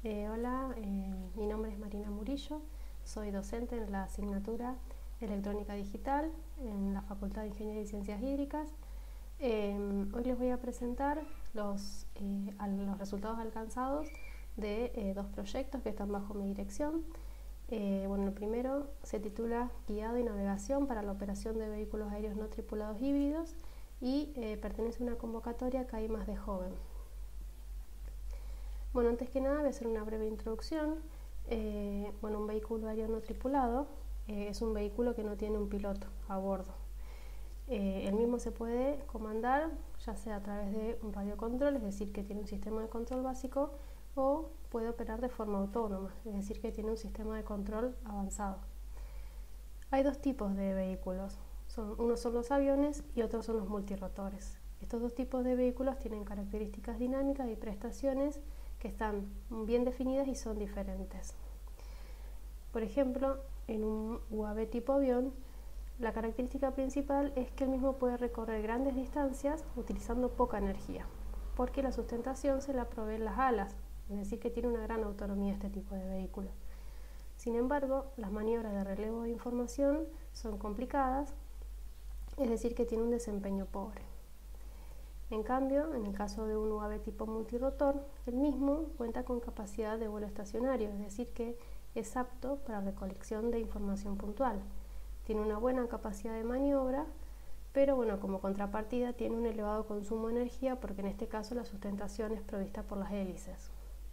Hola, mi nombre es Marina Murillo, soy docente en la asignatura Electrónica Digital en la Facultad de Ingeniería y Ciencias Hídricas. Hoy les voy a presentar los resultados alcanzados de dos proyectos que están bajo mi dirección. El primero se titula Guiado y Navegación para la operación de vehículos aéreos no tripulados híbridos y pertenece a una convocatoria CAI+ de Joven. Bueno, antes que nada voy a hacer una breve introducción. Un vehículo aéreo no tripulado es un vehículo que no tiene un piloto a bordo. El mismo se puede comandar ya sea a través de un radiocontrol, es decir, que tiene un sistema de control básico, o puede operar de forma autónoma, es decir, que tiene un sistema de control avanzado. Hay dos tipos de vehículos, unos son los aviones y otros son los multirotores. Estos dos tipos de vehículos tienen características dinámicas y prestaciones que están bien definidas y son diferentes. Por ejemplo, en un UAV tipo avión, la característica principal es que el mismo puede recorrer grandes distancias utilizando poca energía, porque la sustentación se la proveen las alas, es decir, que tiene una gran autonomía este tipo de vehículo. Sin embargo, las maniobras de relevo de información son complicadas, es decir, que tiene un desempeño pobre. En cambio, en el caso de un UAV tipo multirotor, el mismo cuenta con capacidad de vuelo estacionario, es decir, que es apto para recolección de información puntual. Tiene una buena capacidad de maniobra, pero como contrapartida tiene un elevado consumo de energía porque en este caso la sustentación es provista por las hélices.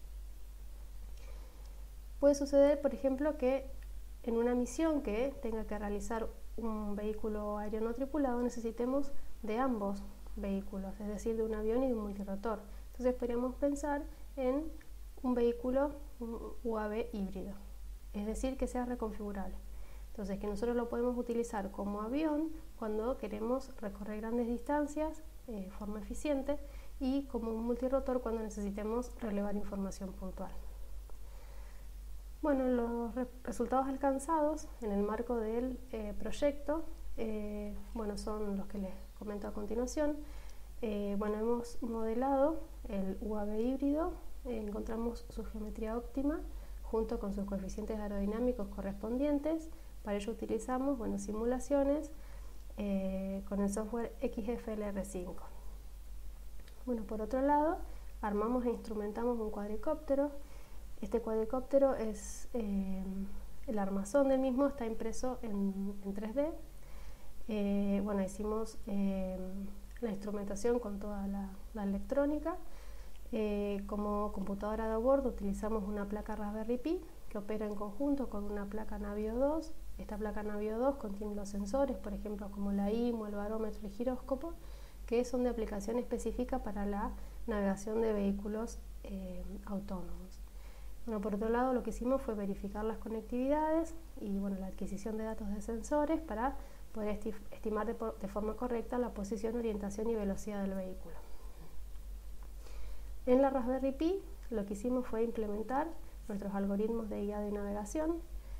Puede suceder, por ejemplo, que en una misión que tenga que realizar un vehículo aéreo no tripulado necesitemos de ambos vehículos, es decir, de un avión y de un multirotor. Entonces podríamos pensar en un vehículo UAV híbrido, es decir, que sea reconfigurable. Entonces, que nosotros lo podemos utilizar como avión cuando queremos recorrer grandes distancias de forma eficiente, y como un multirotor cuando necesitemos relevar información puntual. Los resultados alcanzados en el marco del proyecto son los que les comento a continuación. Hemos modelado el UAV híbrido, encontramos su geometría óptima junto con sus coeficientes aerodinámicos correspondientes. Para ello utilizamos simulaciones con el software XFLR5. Por otro lado, armamos e instrumentamos un cuadricóptero. Este cuadricóptero el armazón del mismo está impreso en 3D. Hicimos la instrumentación con toda la electrónica. Como computadora de a bordo utilizamos una placa Raspberry Pi que opera en conjunto con una placa Navio 2. Esta placa Navio 2 contiene los sensores, por ejemplo, como la IMU, el barómetro, el giróscopo, que son de aplicación específica para la navegación de vehículos autónomos. Por otro lado, lo que hicimos fue verificar las conectividades y la adquisición de datos de sensores para poder estimar de forma correcta la posición, orientación y velocidad del vehículo. En la Raspberry Pi lo que hicimos fue implementar nuestros algoritmos de guiado y navegación.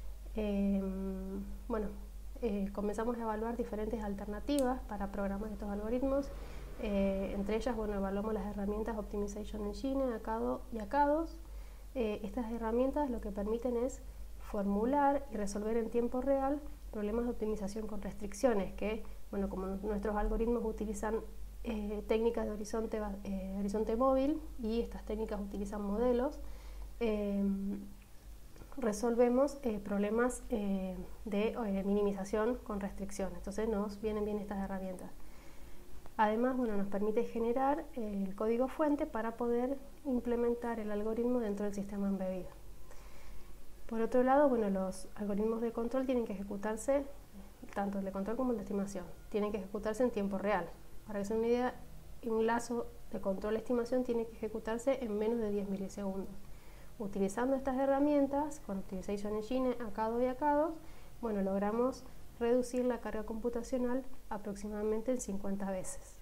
Comenzamos a evaluar diferentes alternativas para programar estos algoritmos. Entre ellas, evaluamos las herramientas Optimization Engine, ACADO y ACADOS. Estas herramientas lo que permiten es formular y resolver en tiempo real problemas de optimización con restricciones que, como nuestros algoritmos utilizan técnicas de horizonte móvil y estas técnicas utilizan modelos, resolvemos problemas de minimización con restricciones. Entonces nos vienen bien estas herramientas. Además, nos permite generar el código fuente para poder implementar el algoritmo dentro del sistema embebido. Por otro lado, los algoritmos de control tienen que ejecutarse, tanto el de control como el de estimación, tienen que ejecutarse en tiempo real. Para que se den una idea, un lazo de control estimación tiene que ejecutarse en menos de 10 milisegundos. Utilizando estas herramientas, con Optimization Engine, ACADO y ACADOS, logramos reducir la carga computacional aproximadamente en 50 veces.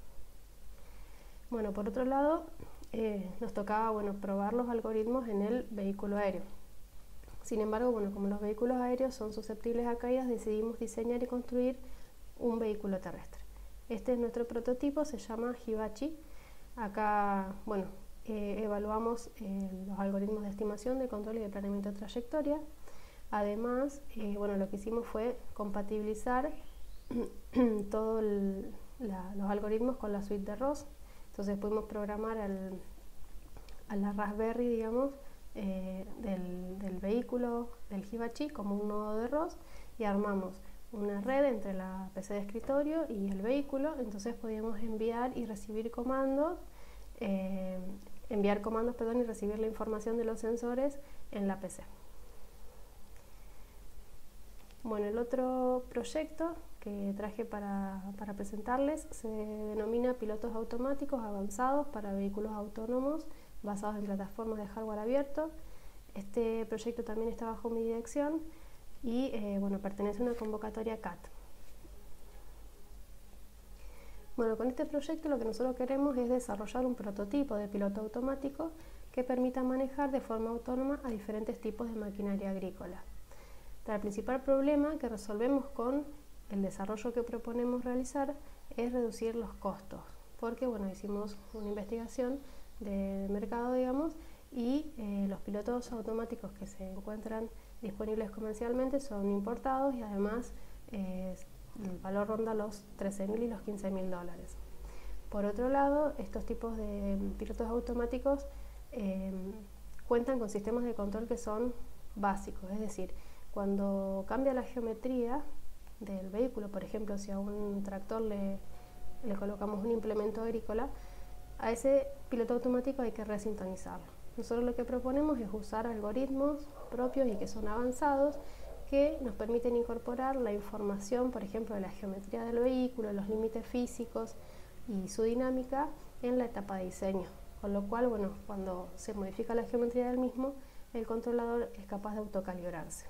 Por otro lado, nos tocaba probar los algoritmos en el vehículo aéreo. Sin embargo, como los vehículos aéreos son susceptibles a caídas, decidimos diseñar y construir un vehículo terrestre. Este es nuestro prototipo, se llama Hibachi. Acá evaluamos los algoritmos de estimación, de control y de planeamiento de trayectoria. Además, lo que hicimos fue compatibilizar todos los algoritmos con la suite de ROS. Entonces pudimos programar a la Raspberry, digamos, del vehículo del Hibachi como un nodo de ROS, y armamos una red entre la PC de escritorio y el vehículo. Entonces podíamos enviar y recibir comandos, y recibir la información de los sensores en la PC. Bueno, el otro proyecto que traje para presentarles se denomina Pilotos Automáticos Avanzados para Vehículos Autónomos basados en plataformas de hardware abierto. Este proyecto también está bajo mi dirección y pertenece a una convocatoria CAT. Bueno, con este proyecto lo que nosotros queremos es desarrollar un prototipo de piloto automático que permita manejar de forma autónoma a diferentes tipos de maquinaria agrícola. El principal problema que resolvemos con el desarrollo que proponemos realizar es reducir los costos, porque hicimos una investigación de mercado, digamos, y los pilotos automáticos que se encuentran disponibles comercialmente son importados y además el valor ronda los $13.000 y los $15.000. Por otro lado, estos tipos de pilotos automáticos cuentan con sistemas de control que son básicos, es decir, cuando cambia la geometría del vehículo, por ejemplo, si a un tractor le colocamos un implemento agrícola, a ese piloto automático hay que resintonizarlo. Nosotros lo que proponemos es usar algoritmos propios y que son avanzados, que nos permiten incorporar la información, por ejemplo, de la geometría del vehículo, los límites físicos y su dinámica en la etapa de diseño. Con lo cual, cuando se modifica la geometría del mismo, el controlador es capaz de autocalibrarse.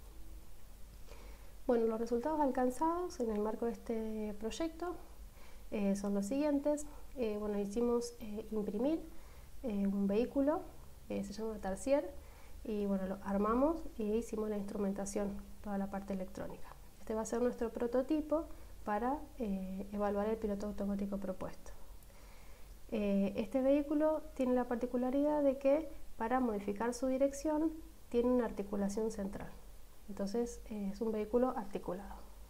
Los resultados alcanzados en el marco de este proyecto son los siguientes. Hicimos imprimir un vehículo, se llama Tarsier, y lo armamos y hicimos la instrumentación, toda la parte electrónica. Este va a ser nuestro prototipo para evaluar el piloto automático propuesto. Este vehículo tiene la particularidad de que para modificar su dirección tiene una articulación central. Entonces es un vehículo articulado.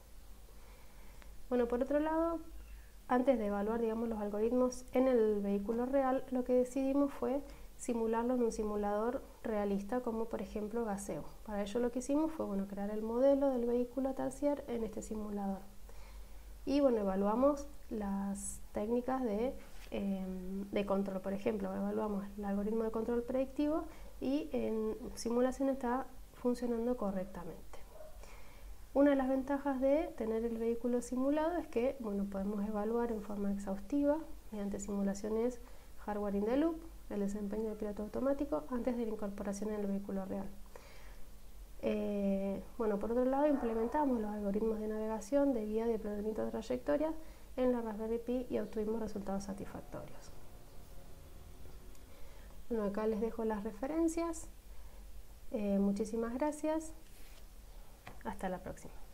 Por otro lado, antes de evaluar, los algoritmos en el vehículo real, lo que decidimos fue simularlo en un simulador realista, como por ejemplo Gaseo. Para ello lo que hicimos fue crear el modelo del vehículo Tarsier en este simulador. Y evaluamos las técnicas de control. Por ejemplo, evaluamos el algoritmo de control predictivo y en simulación está funcionando correctamente. Una de las ventajas de tener el vehículo simulado es que podemos evaluar en forma exhaustiva, mediante simulaciones hardware in the loop, el desempeño del piloto automático antes de la incorporación en el vehículo real. Por otro lado, implementamos los algoritmos de navegación, de guía, de planeamiento de trayectoria en la Raspberry Pi y obtuvimos resultados satisfactorios. Acá les dejo las referencias. Muchísimas gracias. Hasta la próxima.